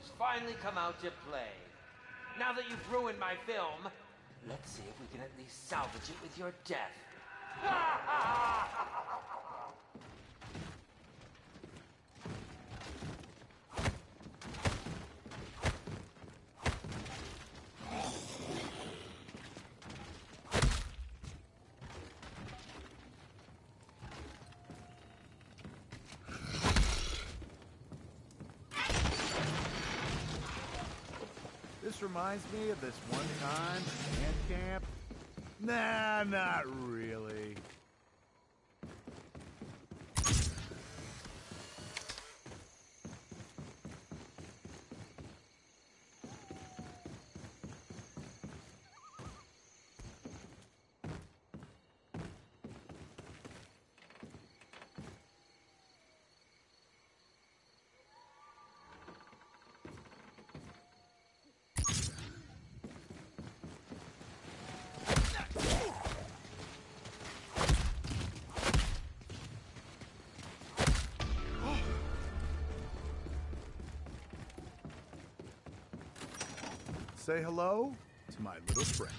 who's finally come out to play. Now that you've ruined my film, let's see if we can at least salvage it with your death. This reminds me of this one time at camp. Nah, not really. Say hello to my little friend.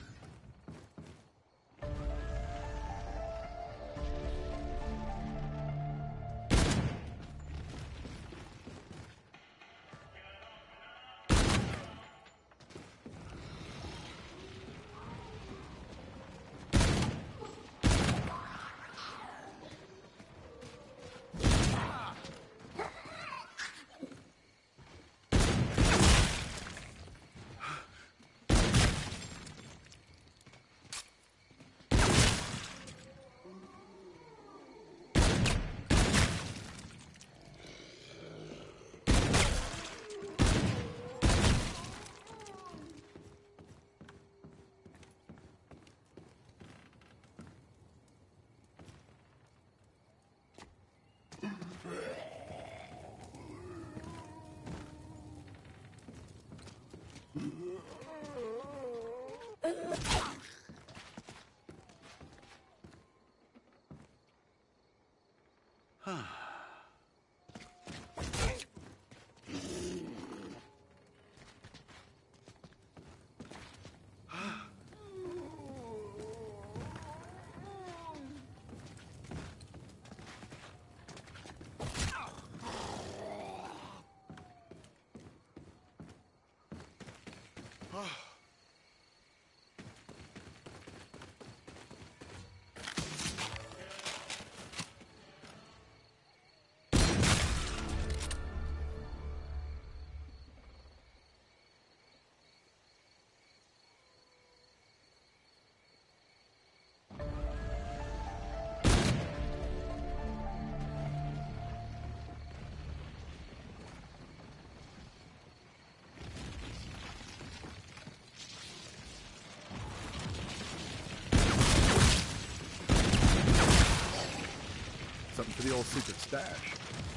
Something for the old secret stash.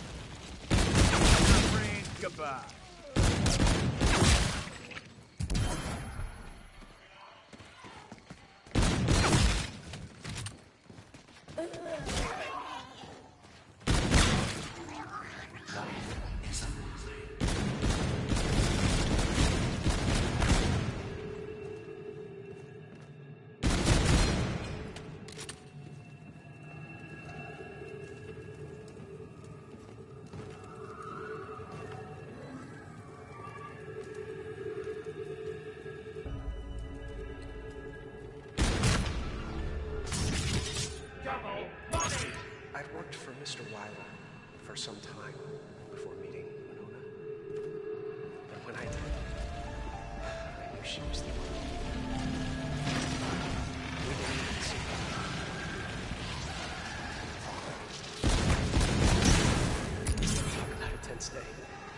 Goodbye. I'd worked for Mr. Weiler for some time before meeting Winona. But when I did, I knew she was the one. We didn't even see her. Talk about a tense day.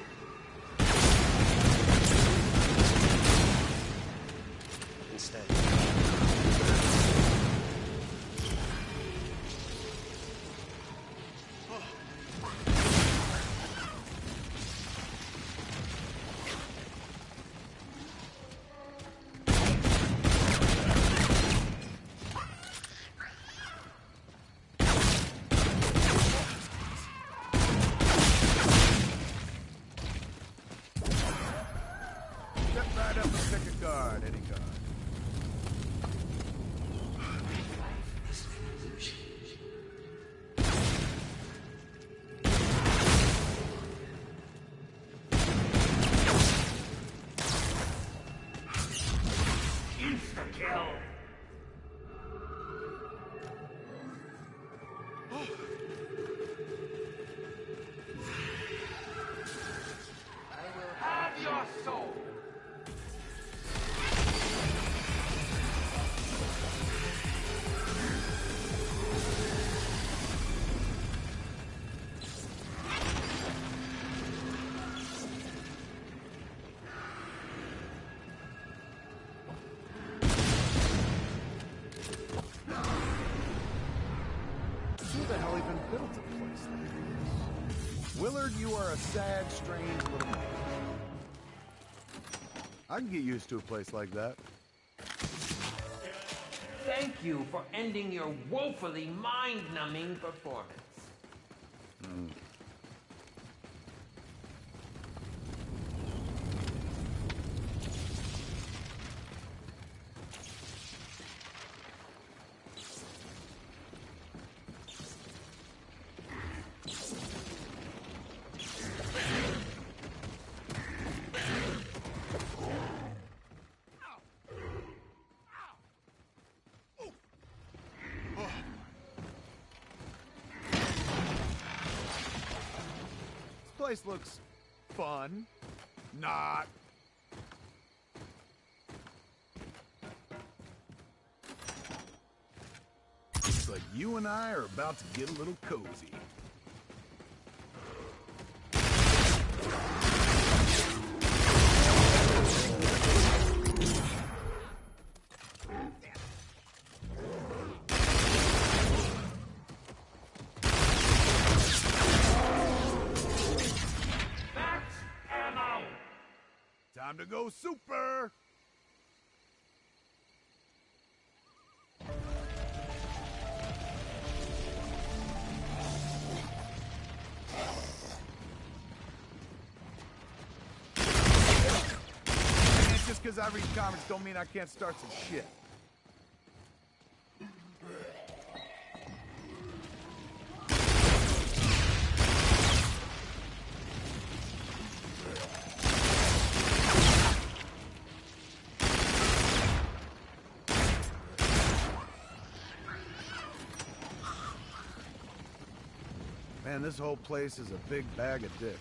Instead, card, any card. Life is an illusion. Insta-kill! Have your soul! Who the hell even built a place like this? Willard, you are a sad, strange little man. I can get used to a place like that. Thank you for ending your woefully mind-numbing performance. This place looks fun. Not. But you and I are about to get a little cozy. Time to go super! And just because I read comics don't mean I can't start some shit. Man, this whole place is a big bag of dicks.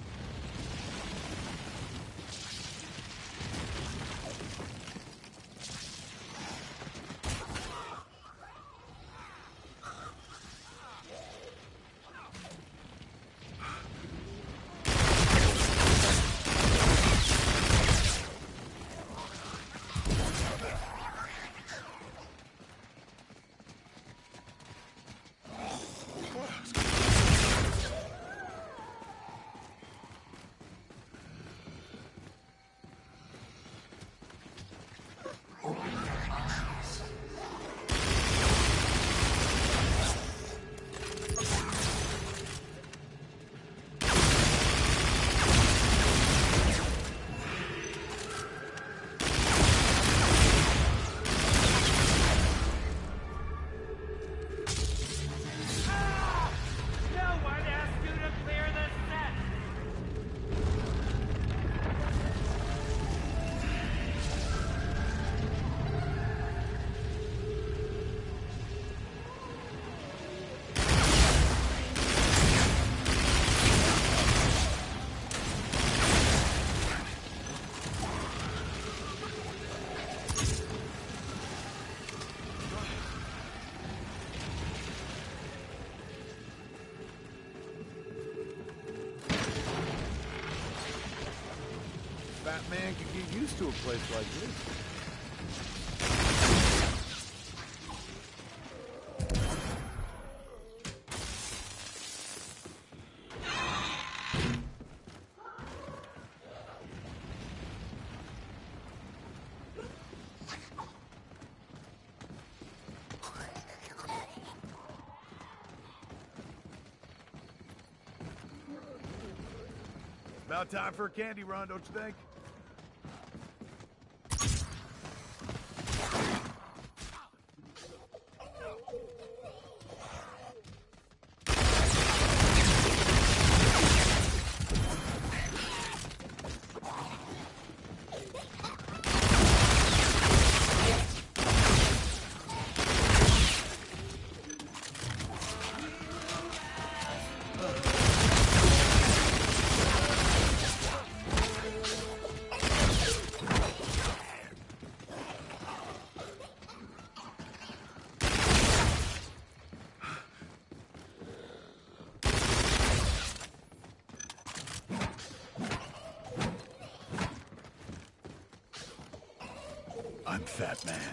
Batman could get used to a place like this. About time for a candy run, don't you think? I'm Fat Man.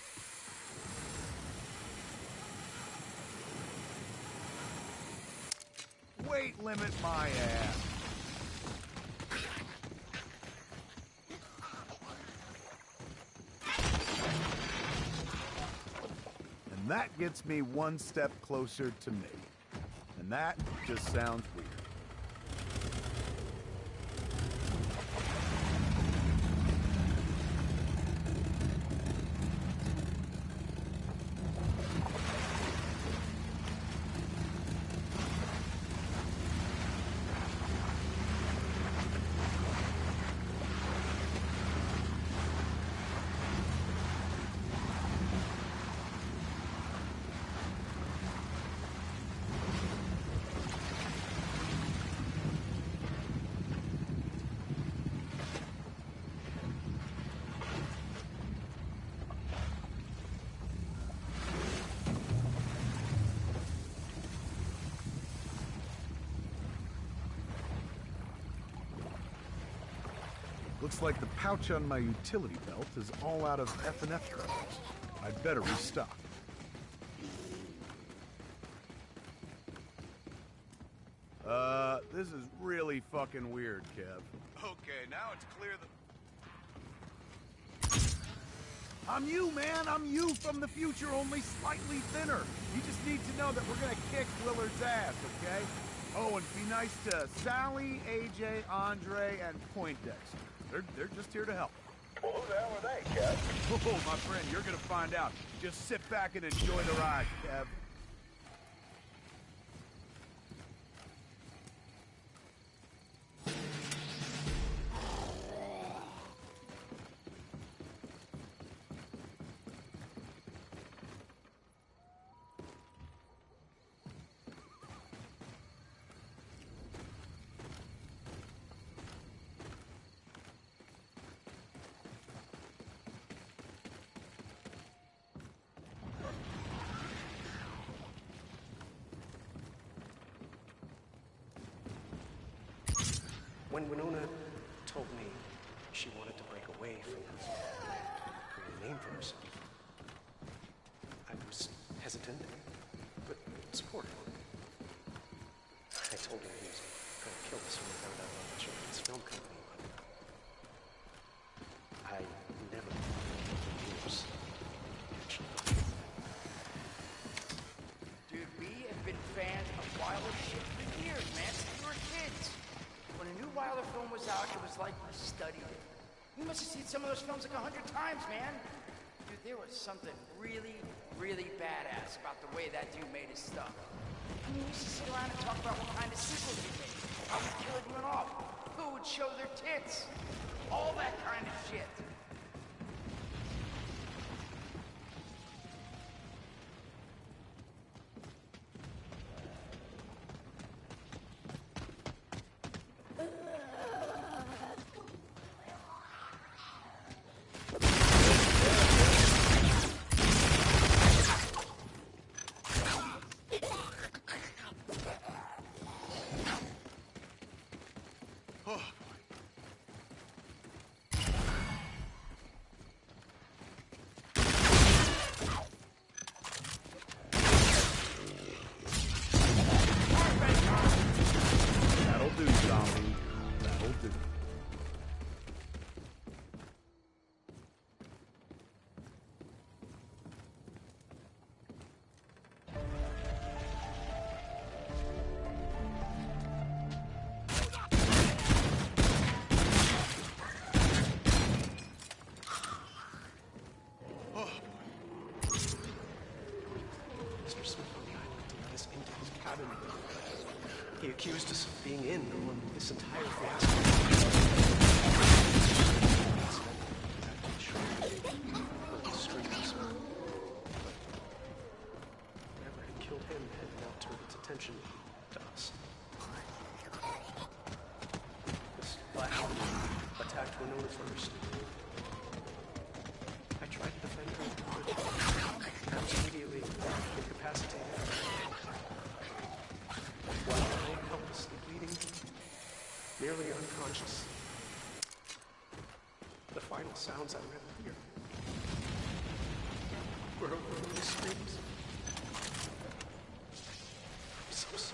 Weight limit my ass. And that gets me one step closer to me. And that just sounds weird. Looks like the pouch on my utility belt is all out of F&F crayons. I'd better restock. This is really fucking weird, Kev. Okay, now it's clear that... I'm you, man! I'm you from the future, only slightly thinner. You just need to know that we're gonna kick Willard's ass, okay? Oh, and be nice to Sally, AJ, Andre, and Poindexter. They're just here to help. Well, who the hell are they, Kev? Oh, my friend, you're gonna find out. Just sit back and enjoy the ride, Kev. When Winona told me she wanted to break away from her name for herself, I was hesitant, but supportive. I told her he was going to kill us when we found out about the children's film company, but I never thought the years. Dude, we have been fans of Wilder shit for years, man, since we were kids. When a new Wilder film was out, it was like we studied it. You must have seen some of those films like 100 times, man. Dude, there was something really, really badass about the way that dude made his stuff. I mean, we used to sit around and talk about what kind of sequels he made, how he'd kill everyone off, who would show their tits, all that kind of shit. He accused us of being in on this entire fiasco. Whatever had killed him had now turned its attention to us. This last one attacked Winona first. I tried to defend her, but I was immediately incapacitated. While I lay helplessly bleeding, nearly unconscious, the final sounds I would ever hear We're over the streams. I'm so sorry.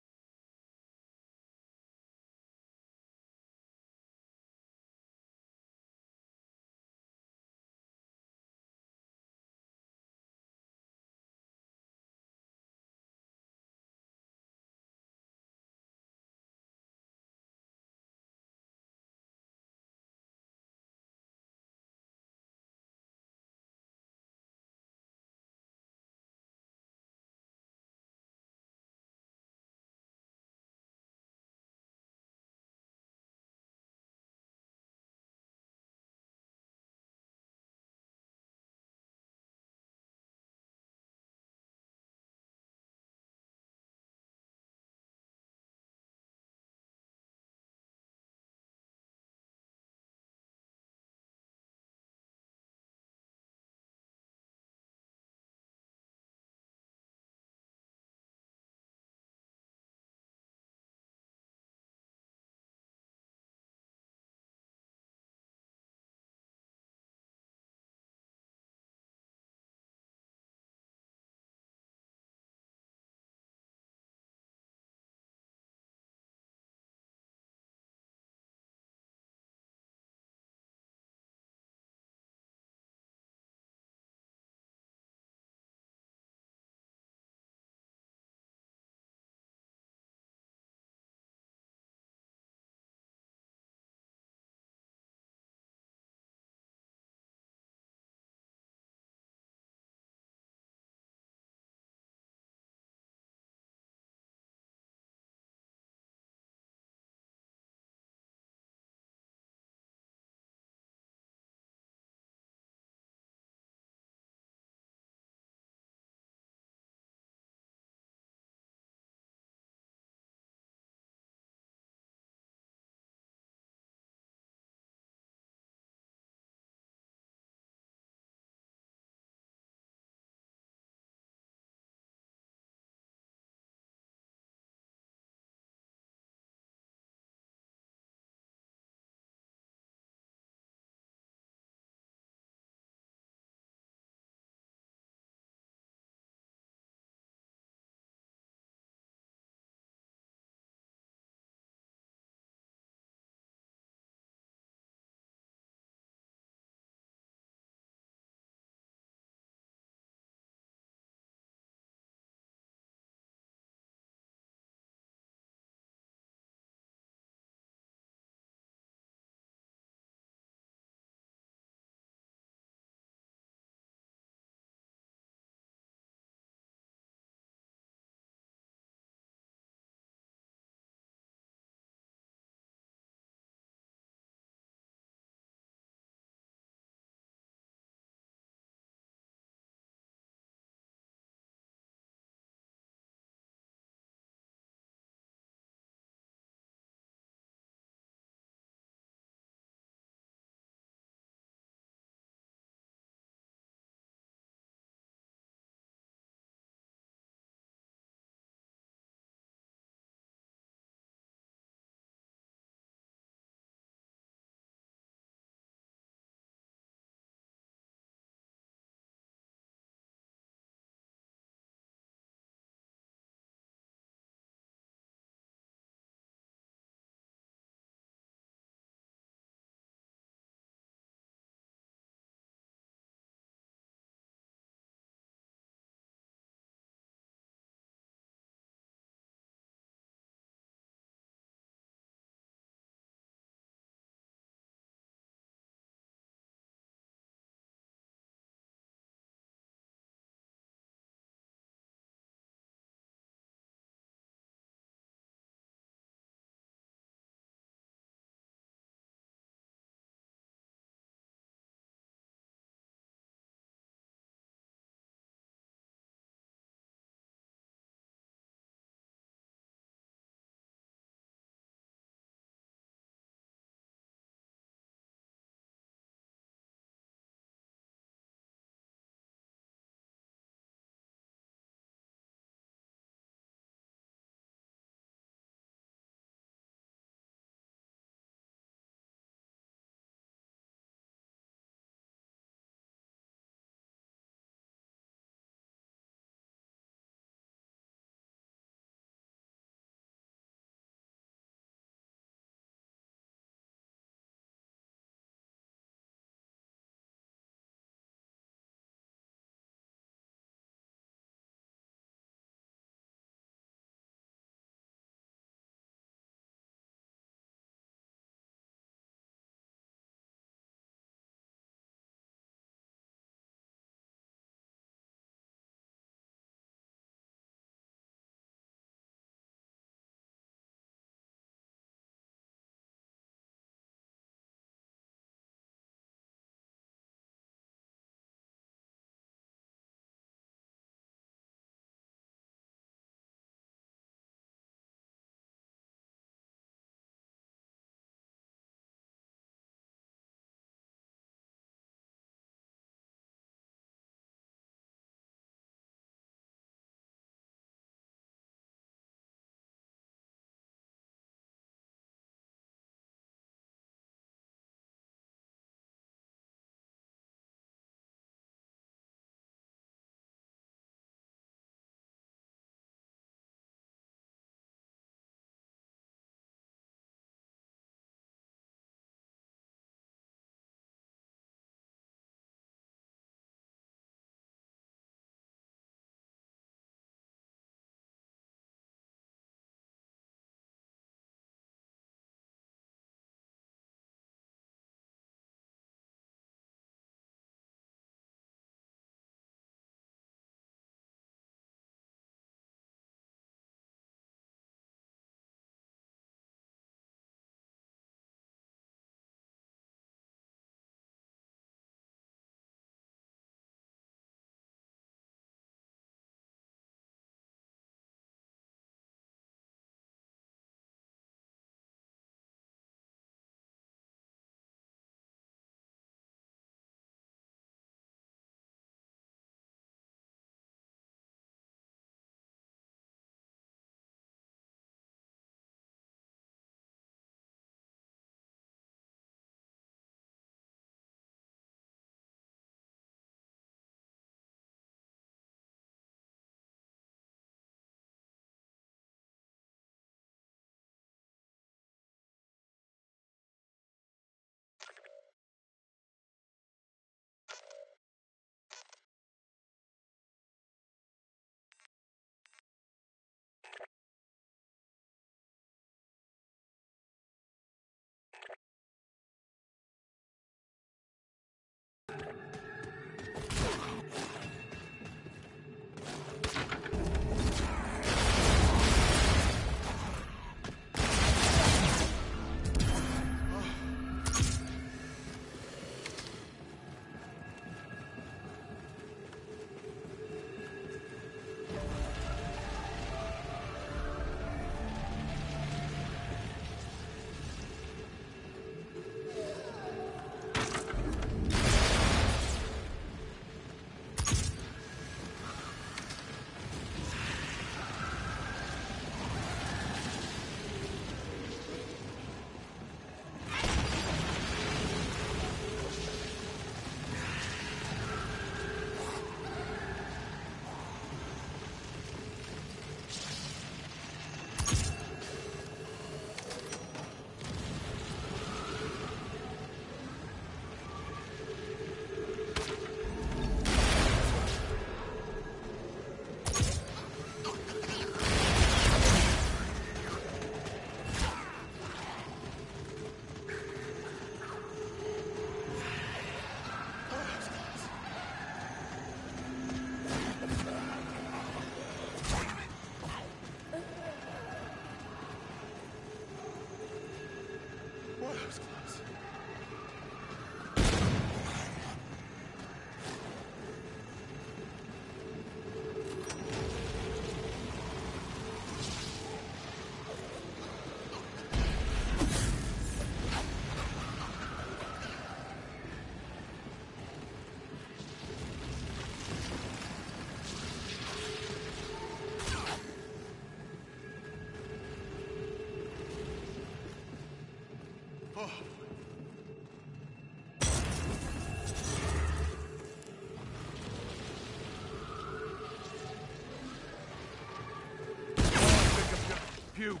Puke.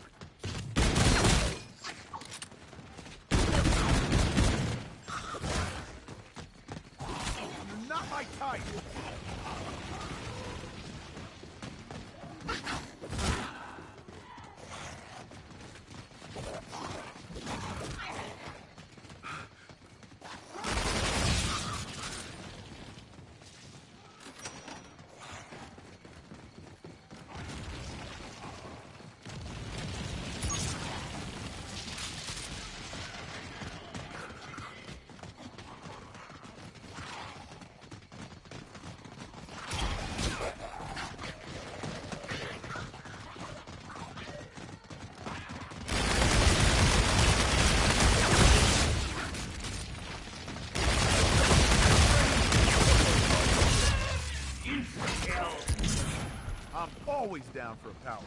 Not my type. I'm always down for a power-up.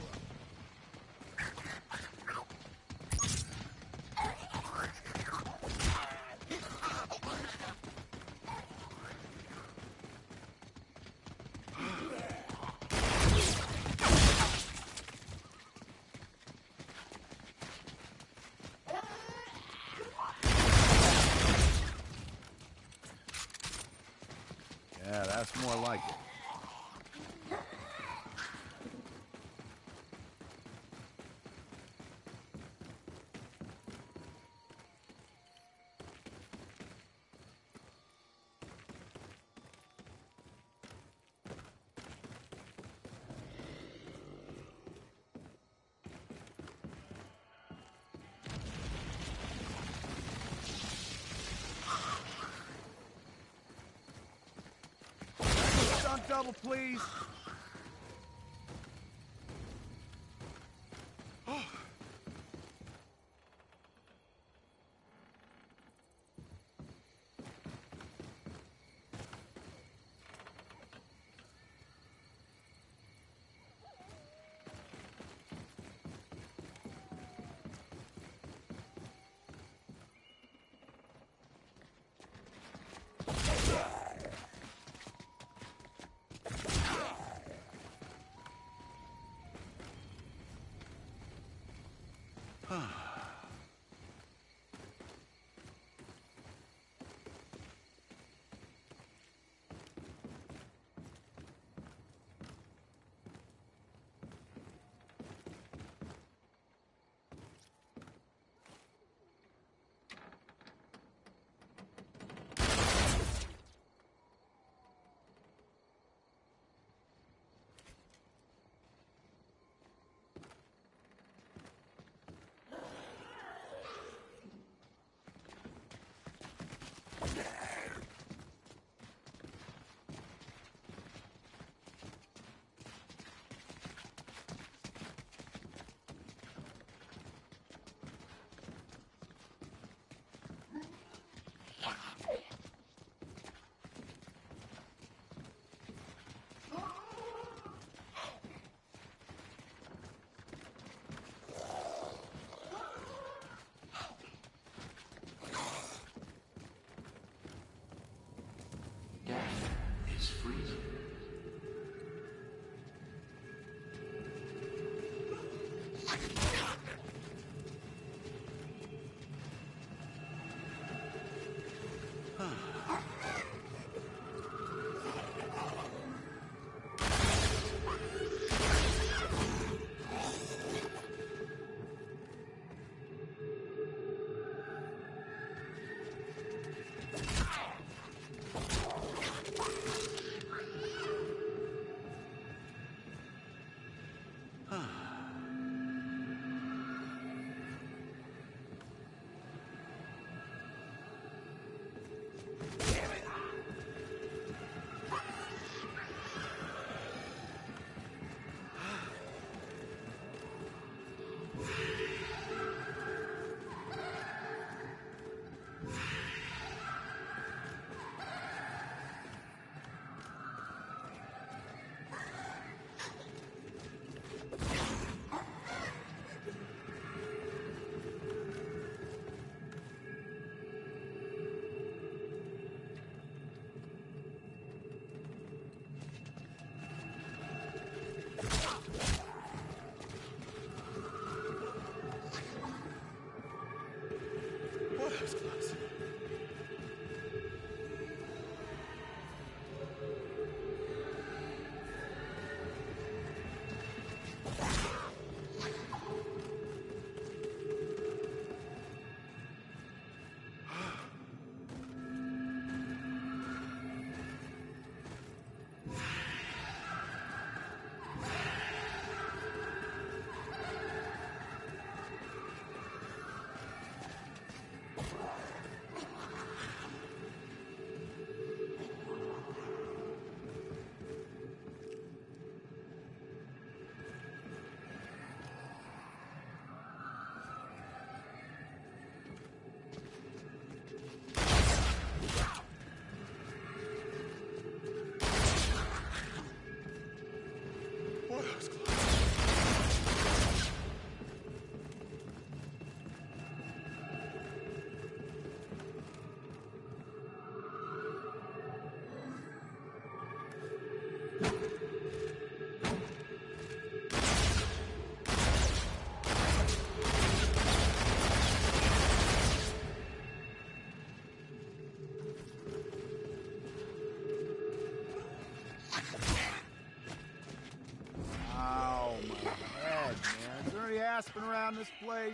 Yeah, that's more like it. Stunt double, please. freezing. Aspen around this place.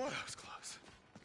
Boy, that was close.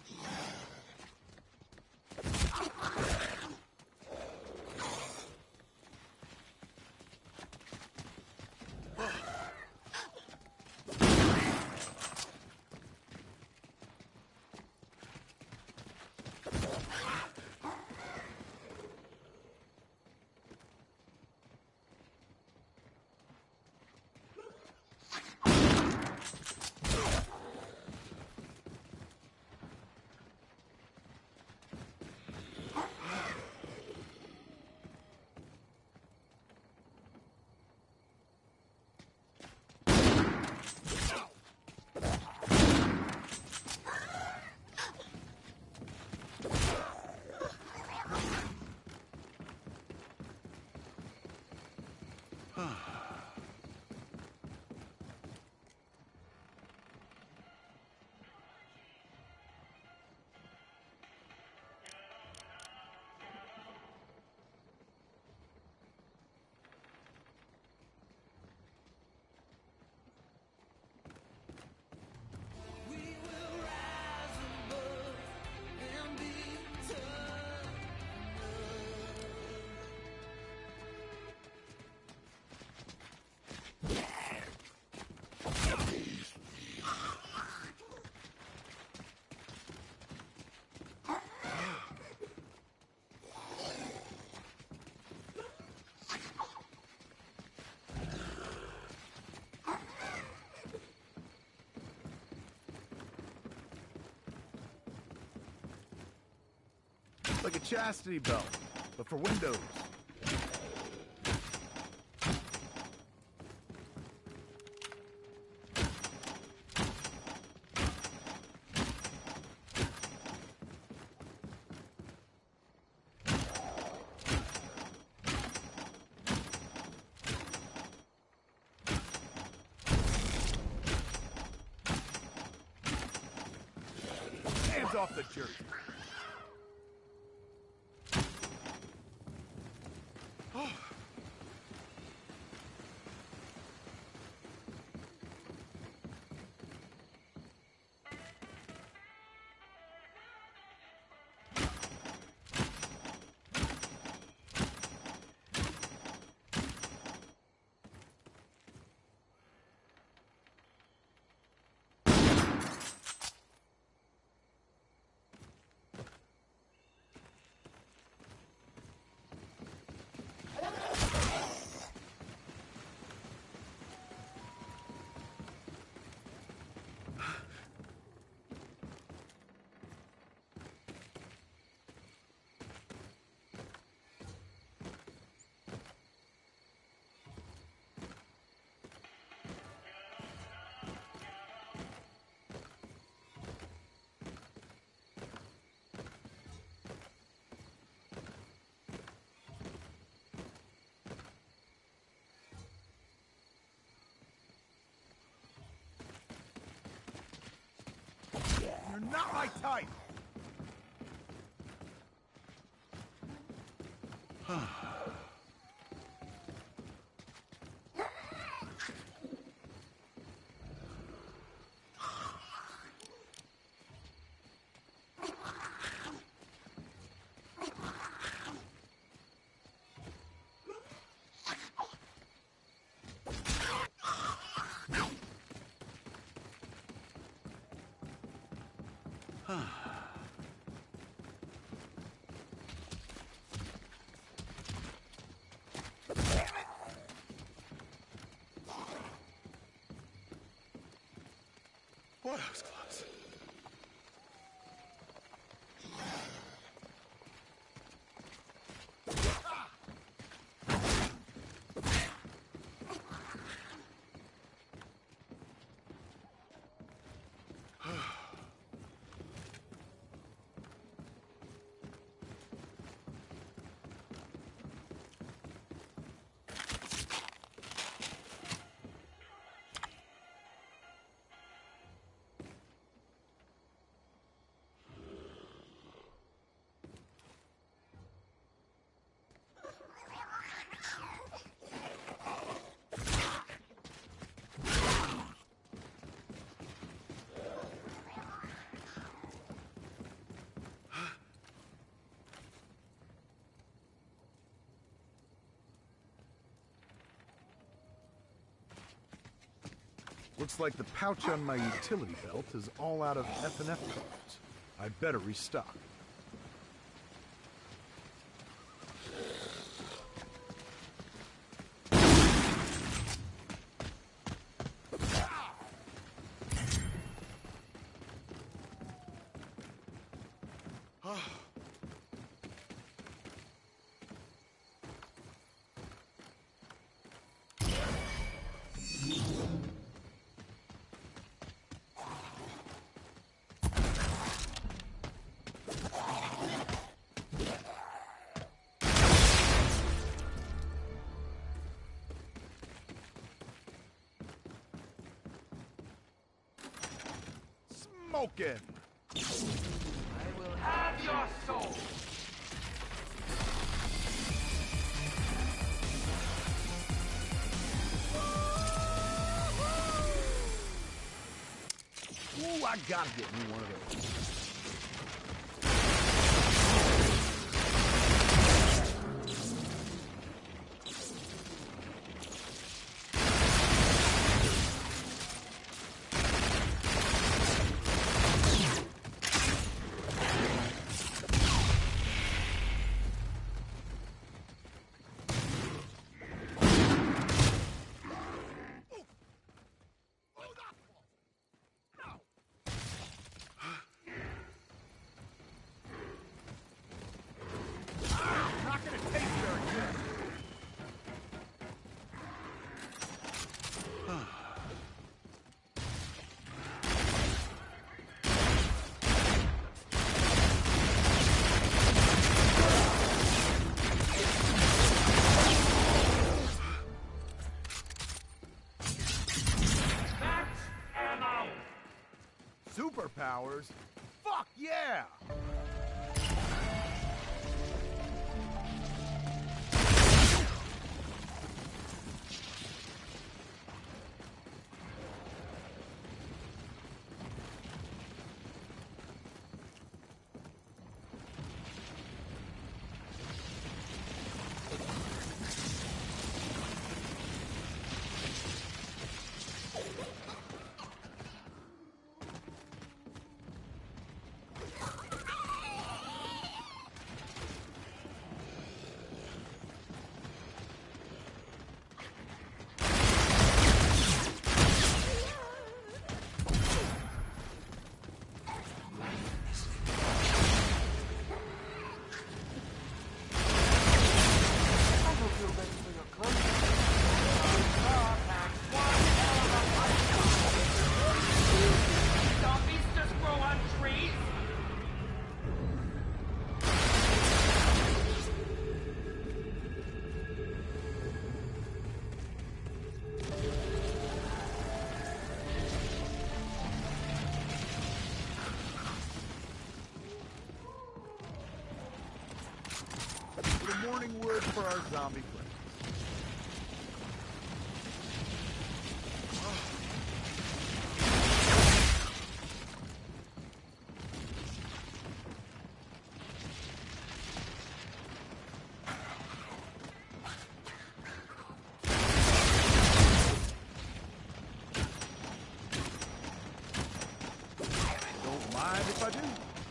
Like a chastity belt, but for windows. Hands off the jerk. You're not my type! Boy, that was close. Looks like the pouch on my utility belt is all out of F&F cards. I better restock. Smoking! I will have your soul! Ooh, I gotta get me one of those. Superpowers? Fuck yeah! Morning wood for our zombie friends. Don't mind if I do.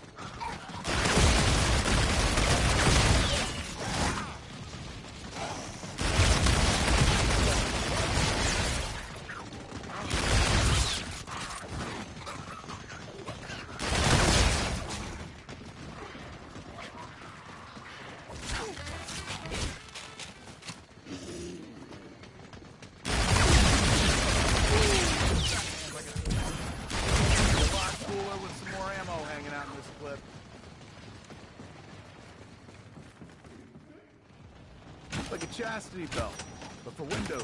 Like a chastity belt, but for windows.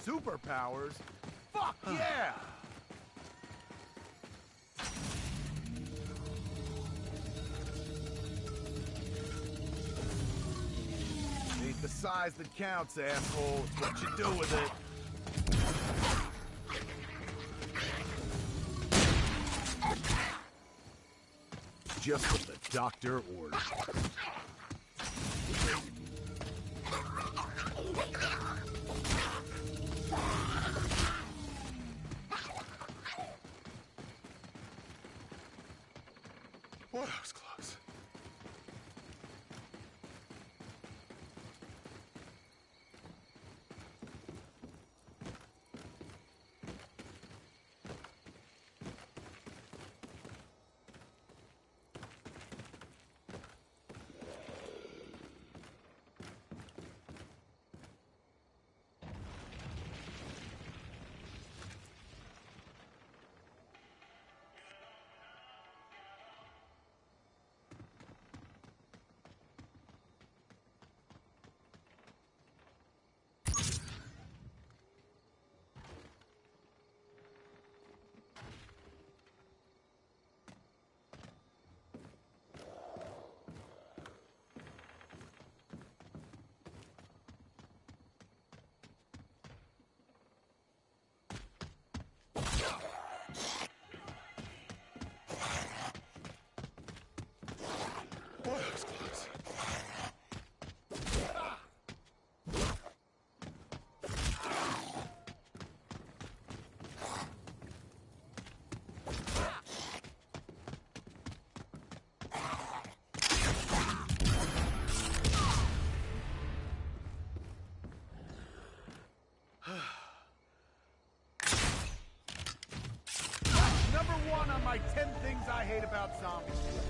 Superpowers? Fuck yeah! Ain't the size that counts, asshole. It's what you do with it. Just what the doctor ordered. Boy, that was close. Boy, that was close. Number one on my 10 things I hate about zombies.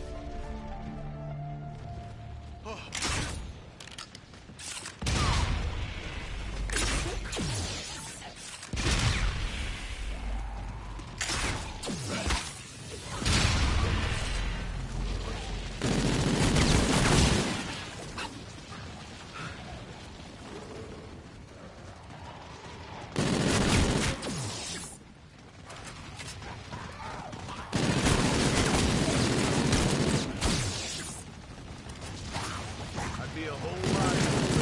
I'd be a whole lot.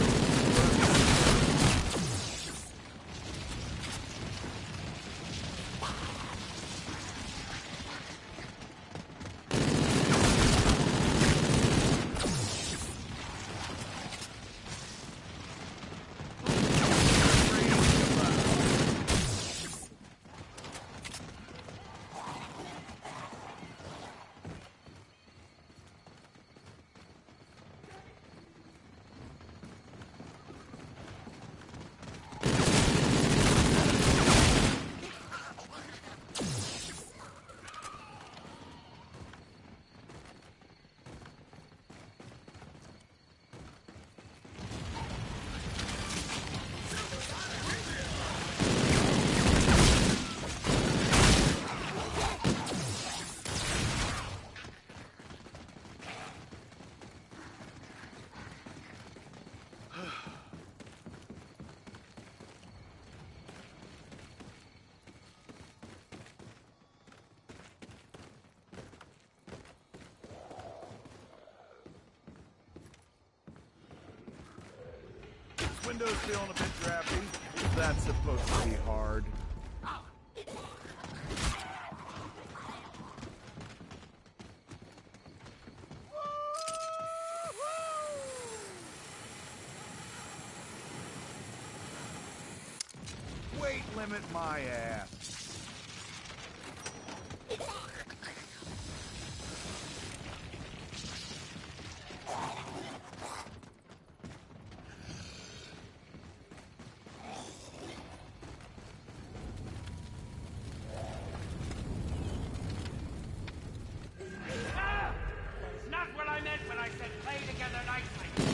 Window's feeling a bit drafty. That's supposed to be hard. Weight limit my ass. Not what I meant when I said play together nicely.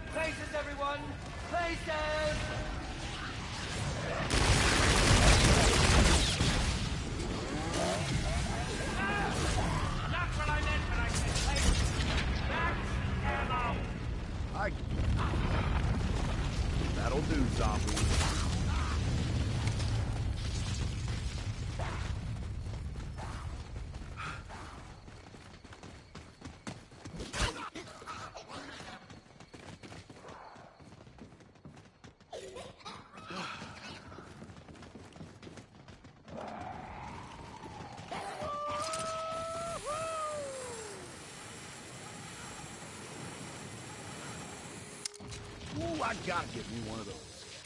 Places, everyone! Places! That's what I meant when I said places! That's ammo! That'll do, zombie. Ooh, I gotta get me one of those.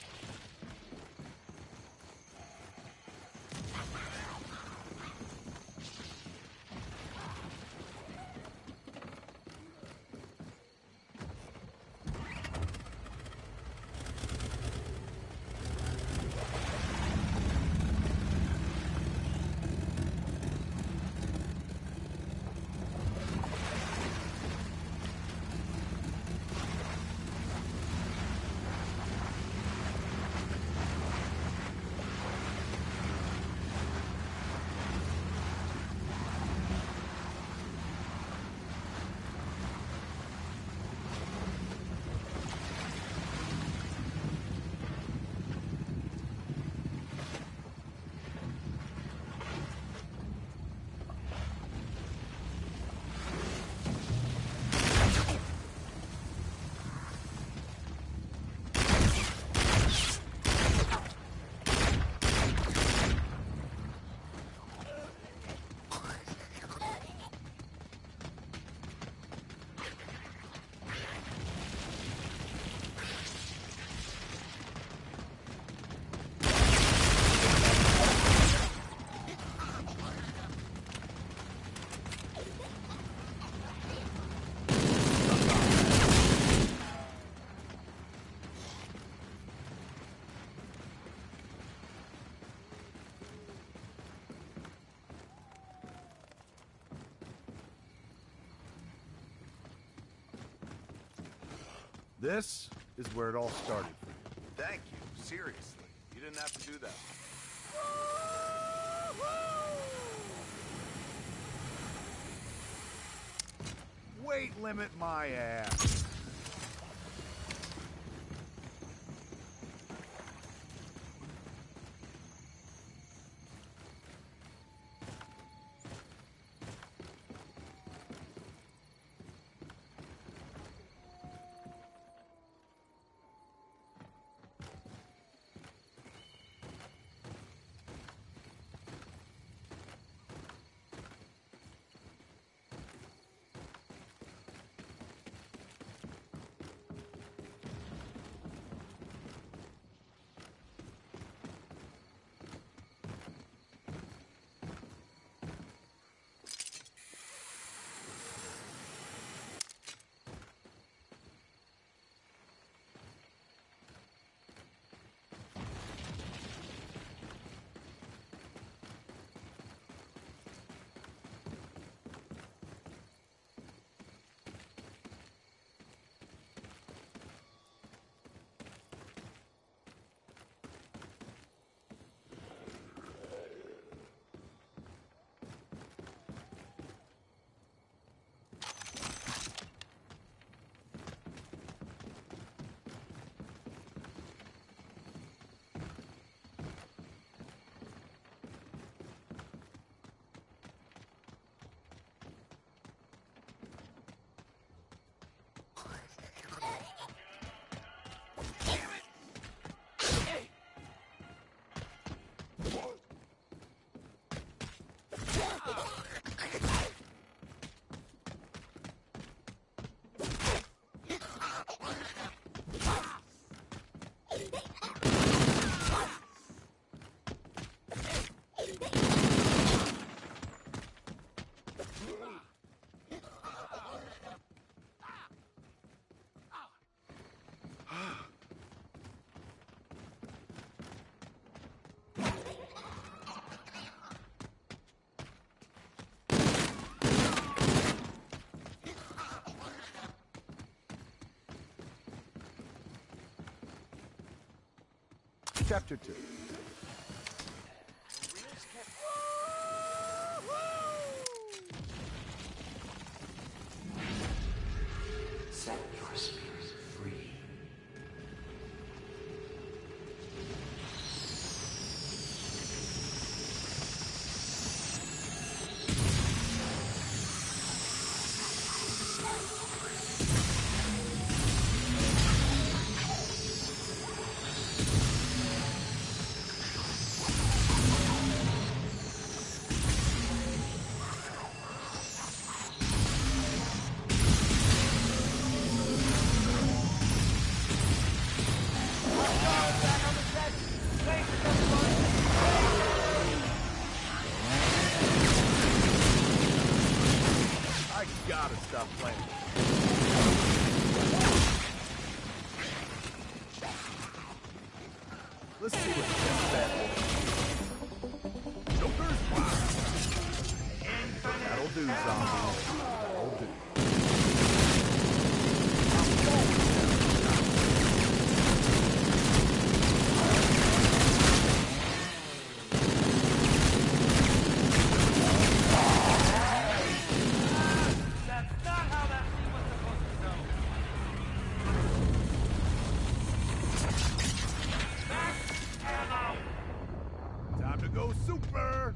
This is where it all started for you. Thank you, seriously. You didn't have to do that. Weight limit my ass. chapter 2. Set your spirit free. I gotta stop playing. Let's see what this bad boy. Joker's wild. That'll do, zombie. That'll do. That's not how that scene was supposed to go. Back ammo! Time to go super.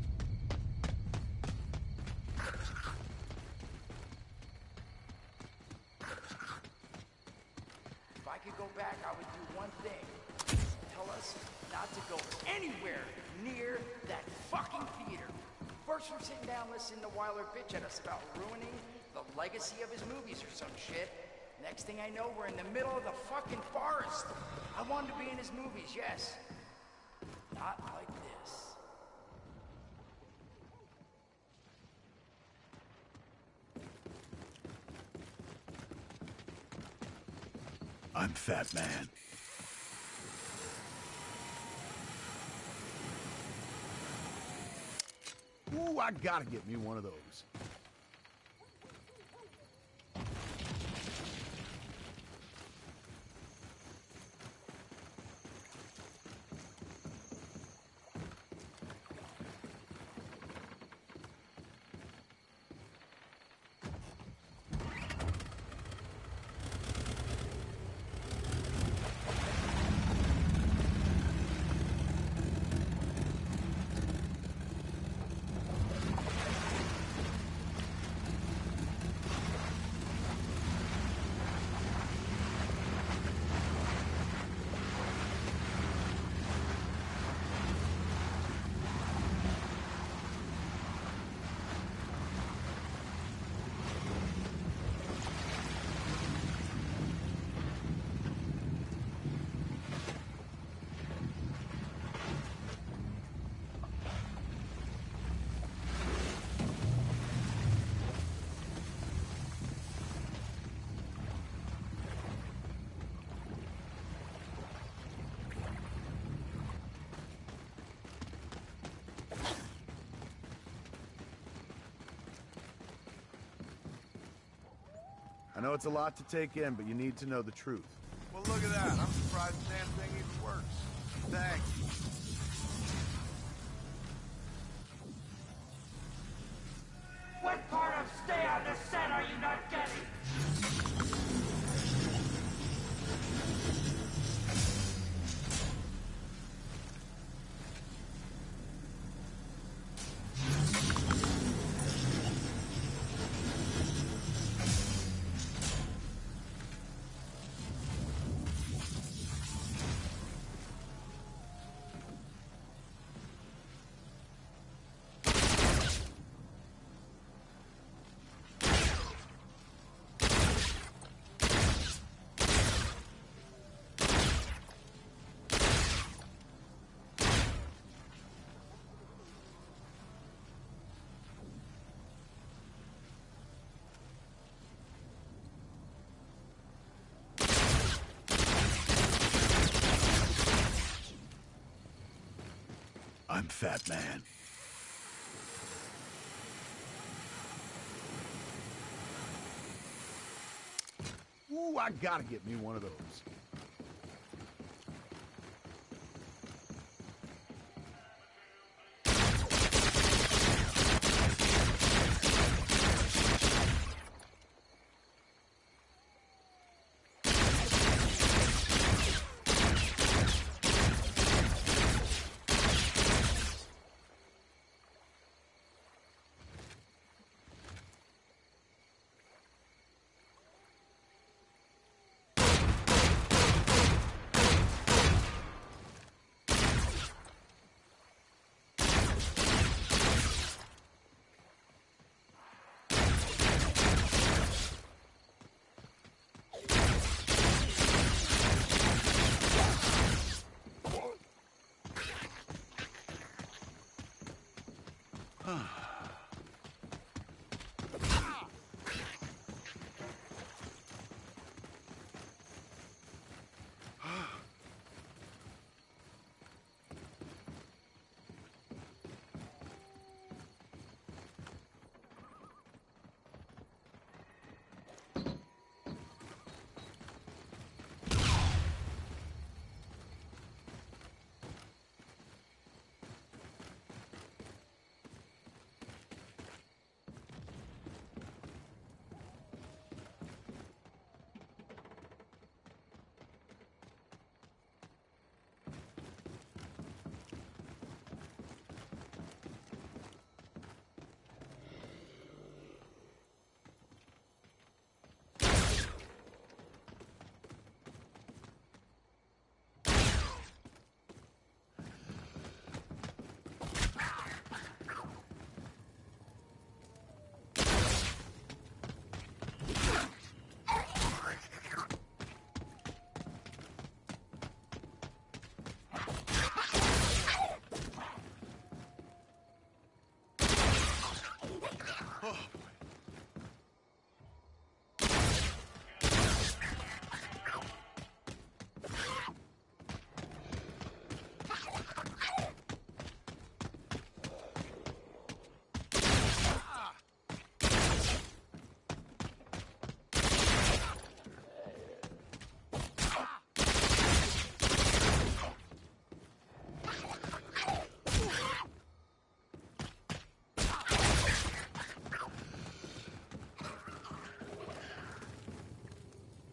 If I could go back, I would do one thing. Tell us not to go anywhere near that fucking theater. First we're sitting down listening to Wilder bitch at us about ruining the legacy of his movies or some shit. Next thing I know, we're in the middle of the fucking forest. I wanted to be in his movies, yes. Not like this. I'm Fat Man. Ooh, I gotta get me one of those. I know it's a lot to take in, but you need to know the truth. Well, look at that. I'm surprised the damn thing even works. Thanks. What part of stay on the set are you not getting? I'm Fat Man. Ooh, I gotta get me one of those.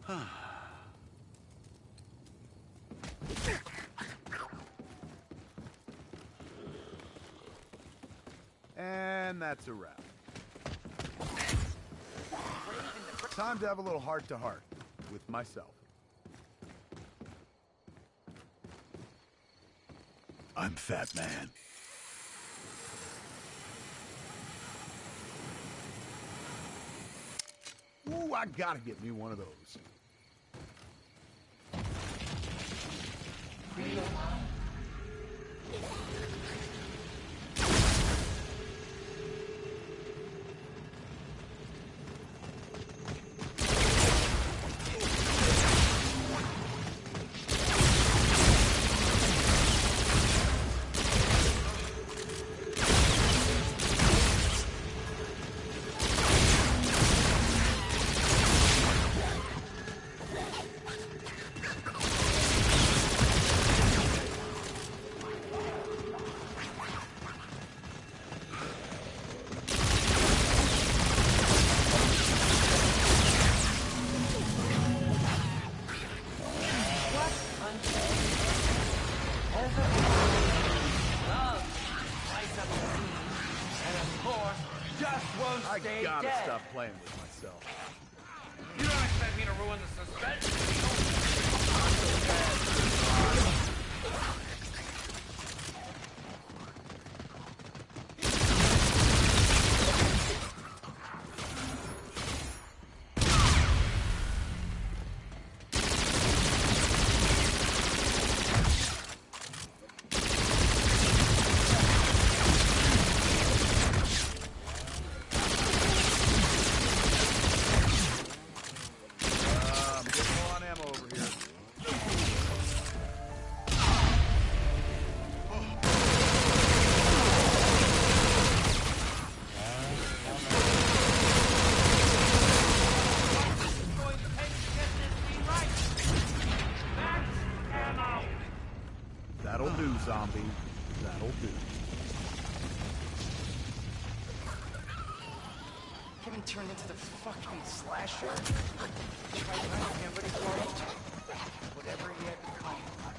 And that's a wrap. Time to have a little heart-to-heart with myself. I'm Fat Man. Ooh, I gotta get me one of those. I gotta stop playing with myself. You don't expect me to ruin the suspense? That'll do, zombie. That'll do. Getting turned into the fucking slasher. Try to get ready for it. Whatever he had become.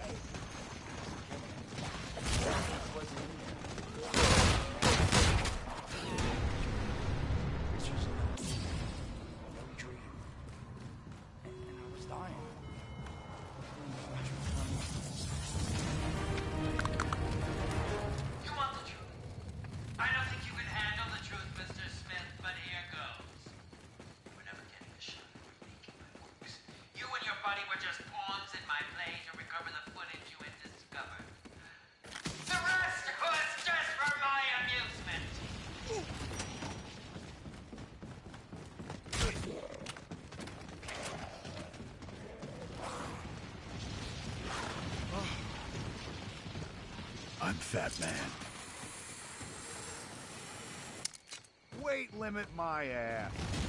Wasn't in there. This was a dream. And I was dying. You want the truth? I don't think you can handle the truth, Mr. Smith, but here goes. We're never getting a shot at making my works. You and your buddy were just pawns in my play to recover the footage you had discovered. The rest was just for my amusement. I'm Fat Man. Weight limit my ass.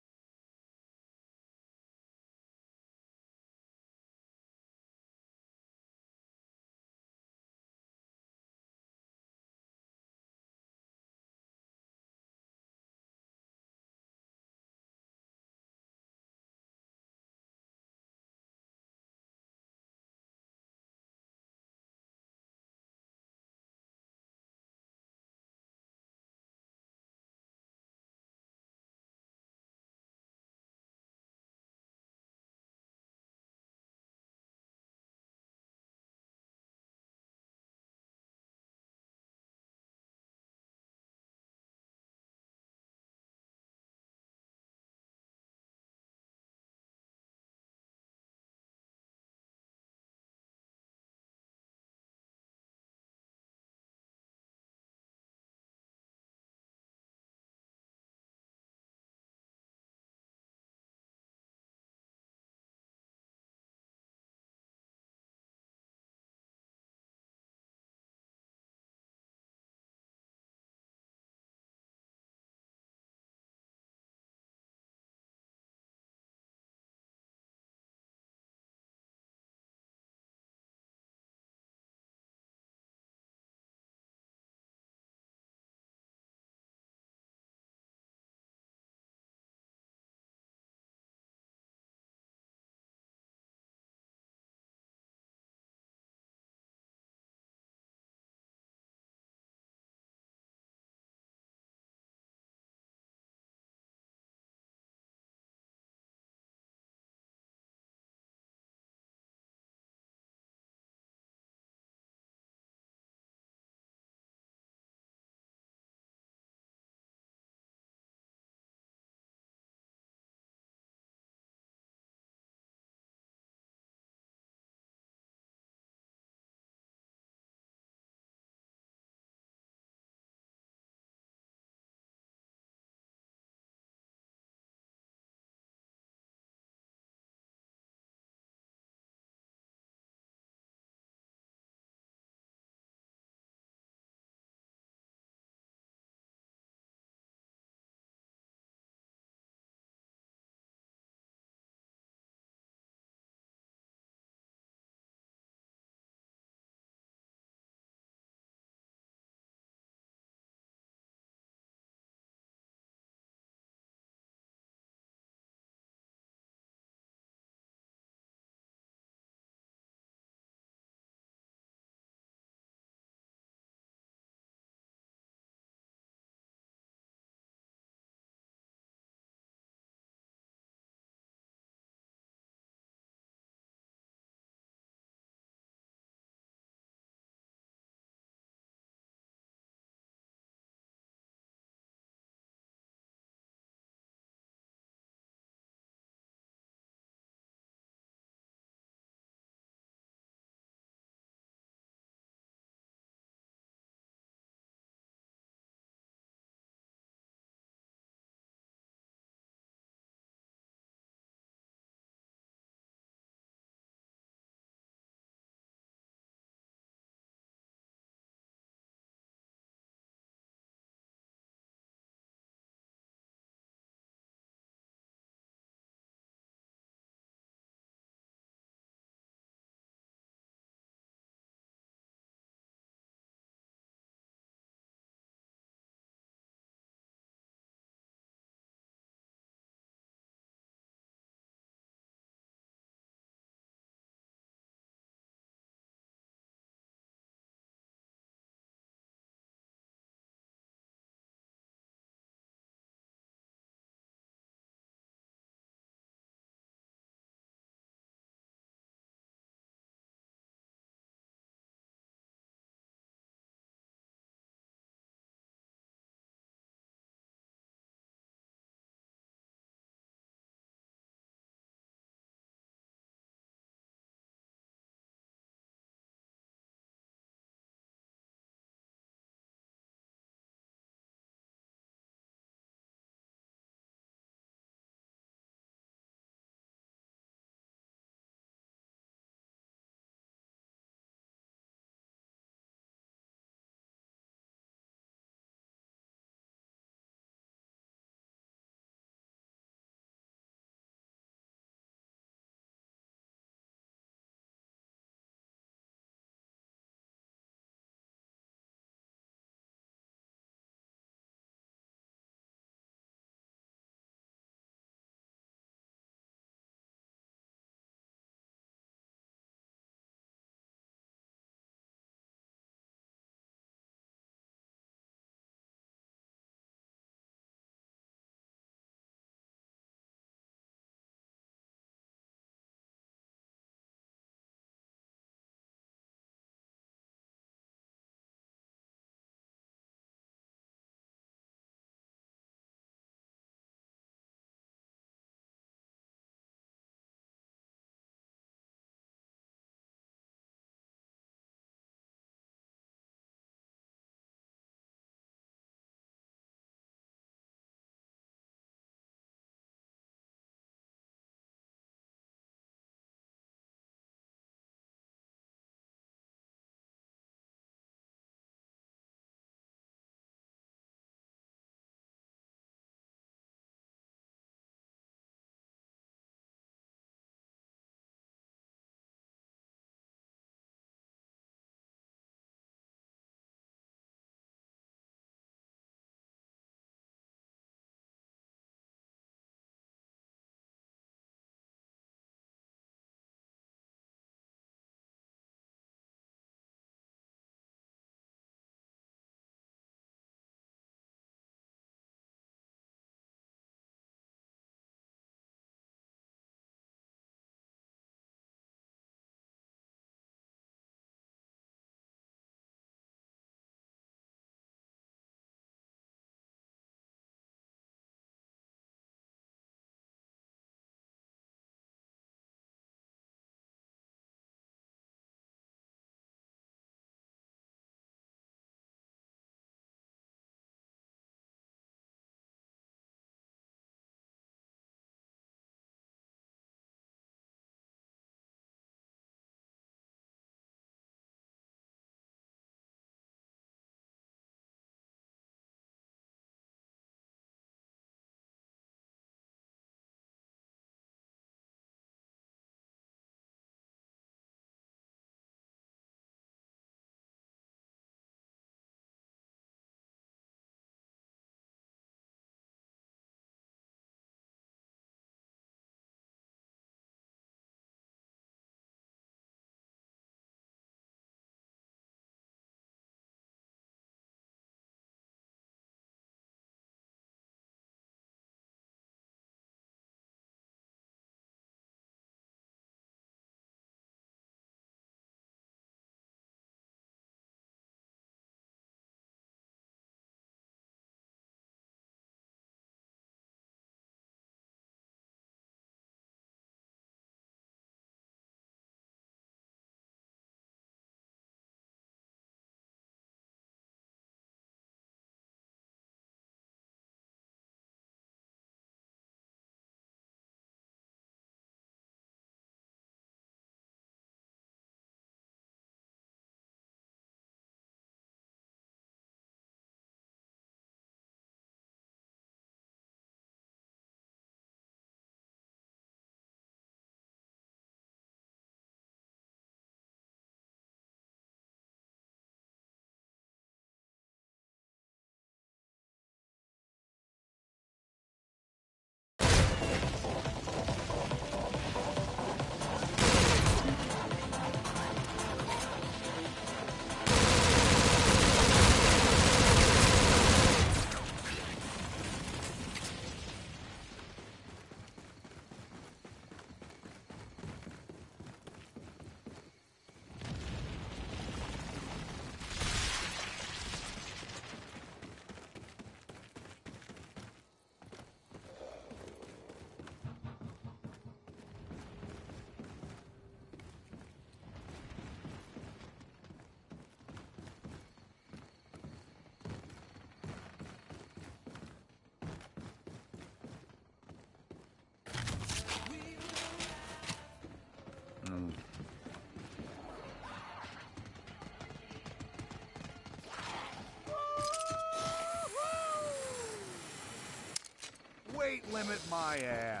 Weight limit my ass.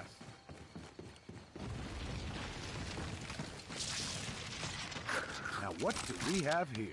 Now what do we have here?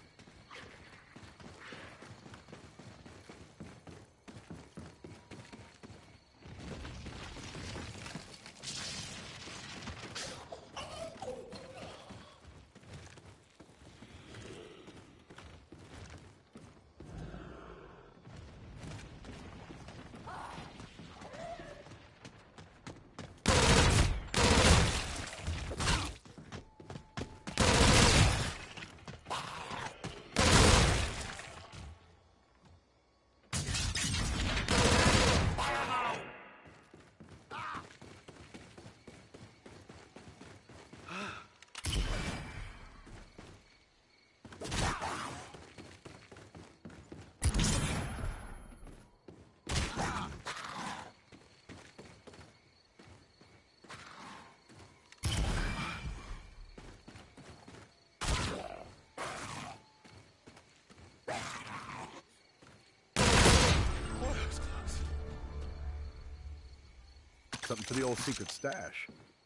Something for the old secret stash.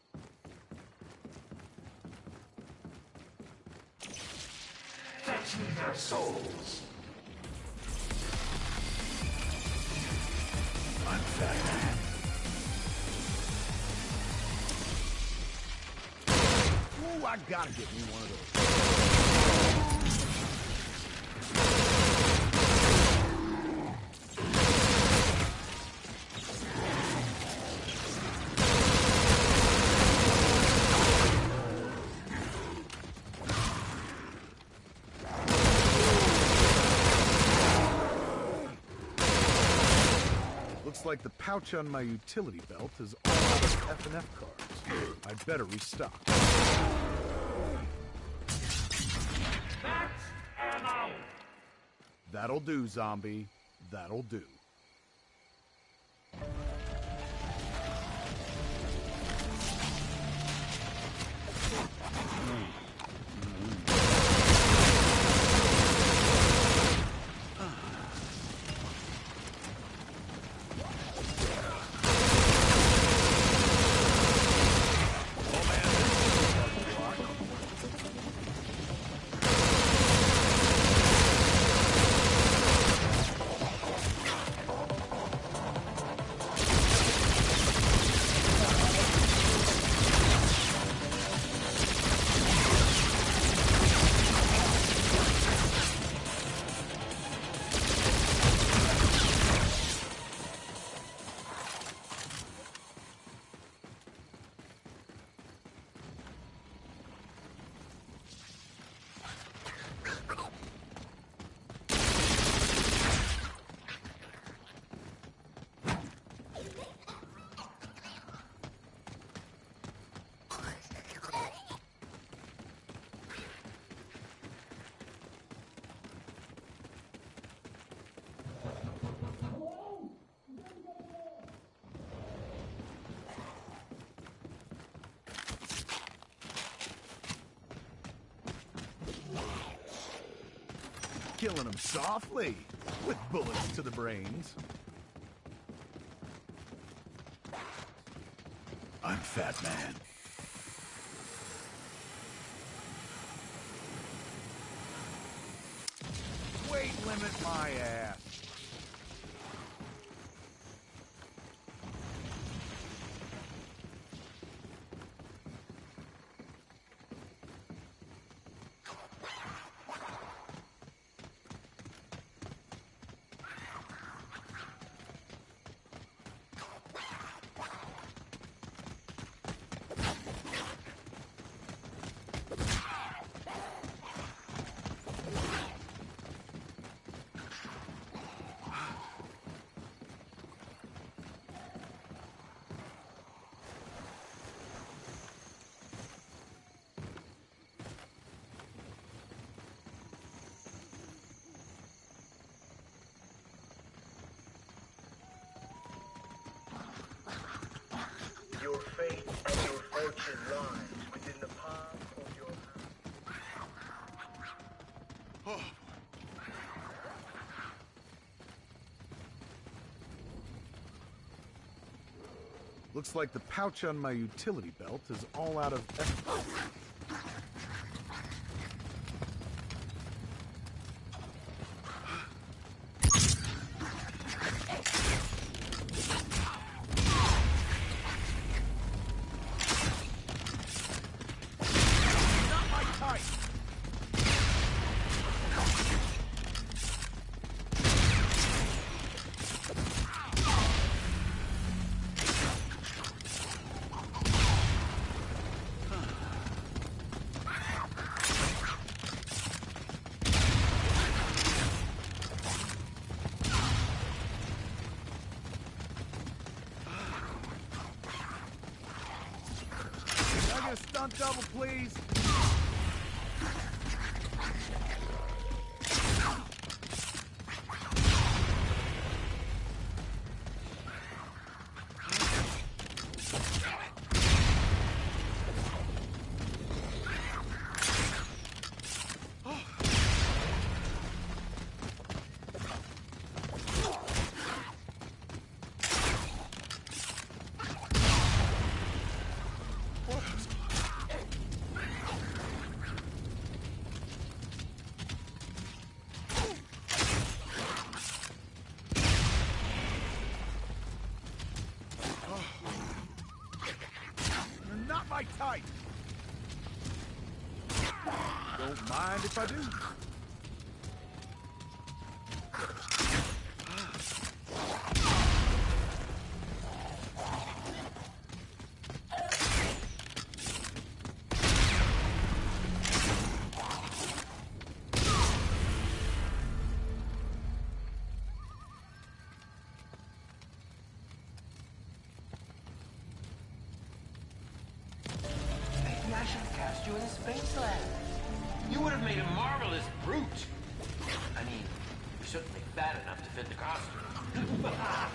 Fetch me their souls. I'm Fat Man. Ooh, I gotta get me one of those. Like the pouch on my utility belt is all out of F&F cards. I'd better restock. That's ammo! That'll do, zombie. That'll do. Killing them softly, with bullets to the brains. I'm Fat Man. Weight limit my ass. Your fate and your fortune lies within the palm of your hand. Oh, Looks like the pouch on my utility belt is all out of... Stunt double, please. My type. Don't mind if I do. I should have cast you in a space lab. You would have made a marvelous brute. I mean, you're certainly fat enough to fit the costume.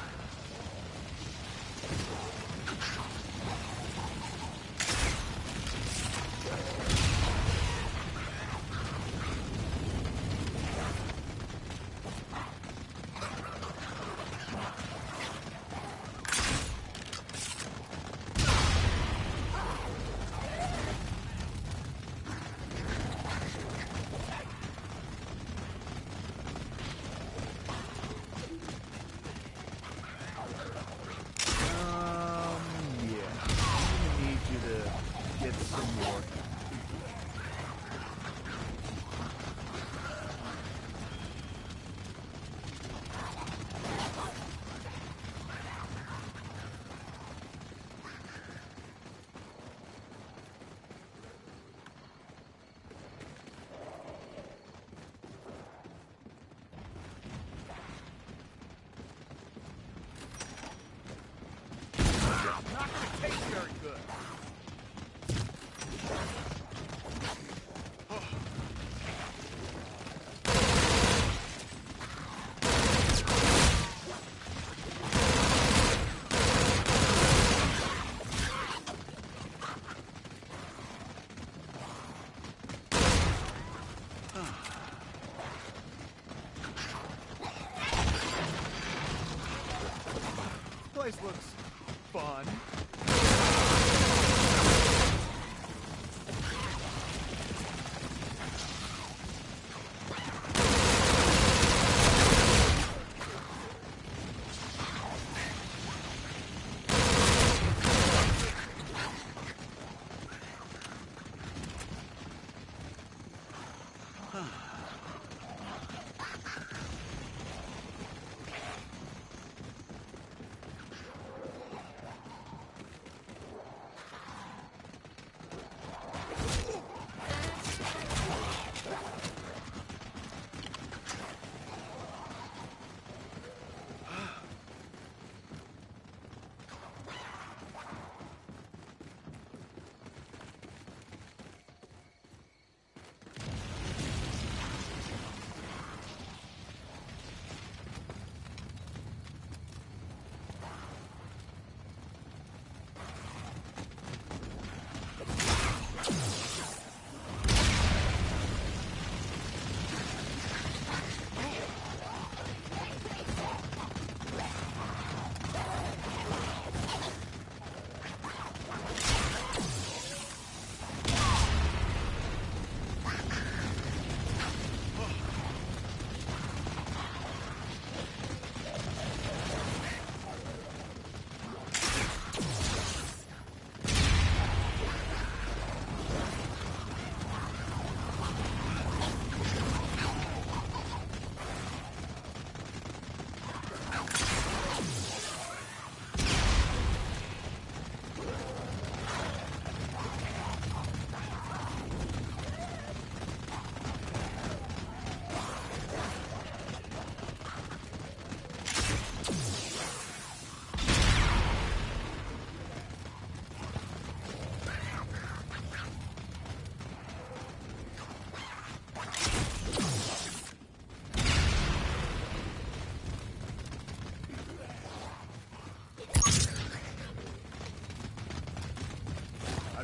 Place looks fun.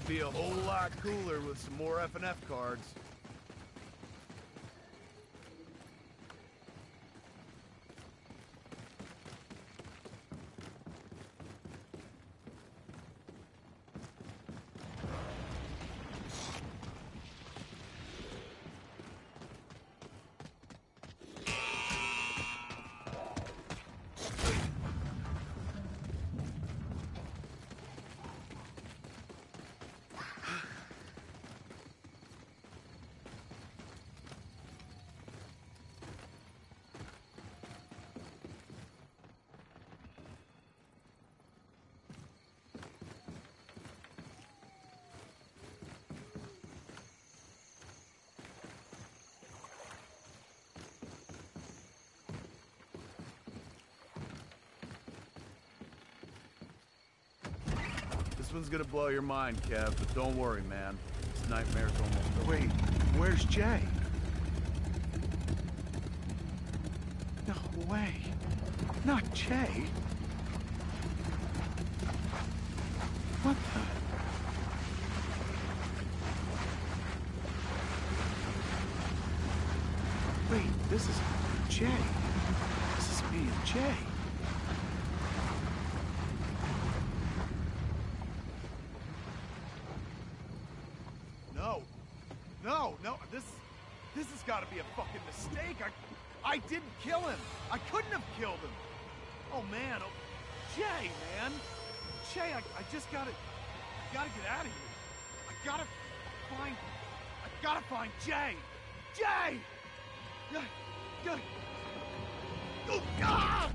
Be a whole lot cooler with some more F&F cards. This one's gonna blow your mind, Kev, but don't worry, man. This nightmare's almost over. Wait, where's Jay? No way. Not Jay. What the? Wait, this is Jay. This is me and Jay. No, this has got to be a fucking mistake. I didn't kill him. I couldn't have killed him. Oh man, Jay, man, Jay, I just gotta get out of here. I gotta find Jay. Jay. Oh God!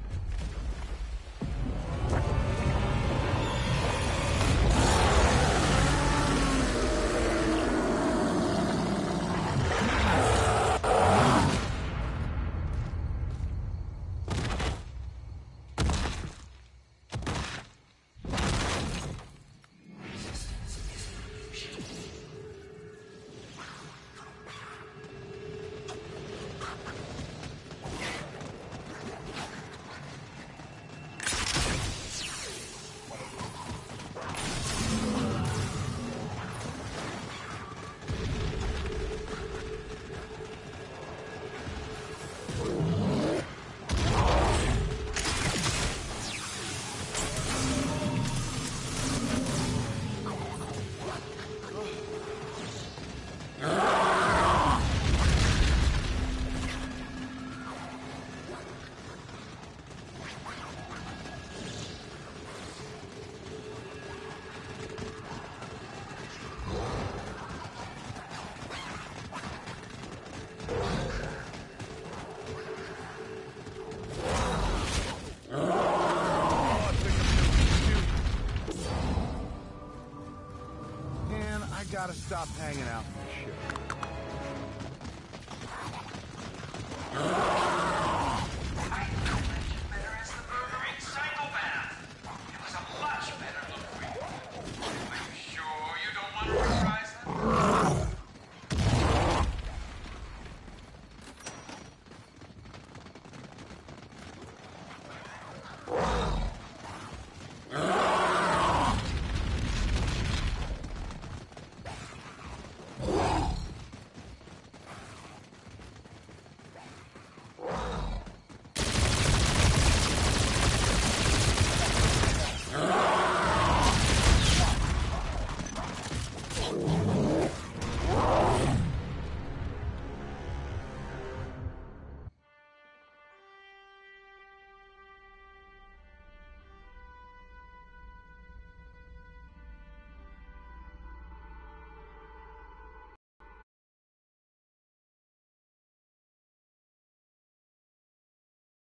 Gotta stop hanging out with this shit.